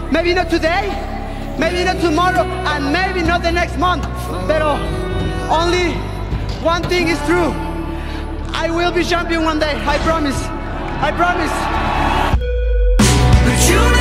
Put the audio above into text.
Maybe not today, maybe not tomorrow, and maybe not the next month. But only one thing is true. I will be champion one day, I promise. I promise.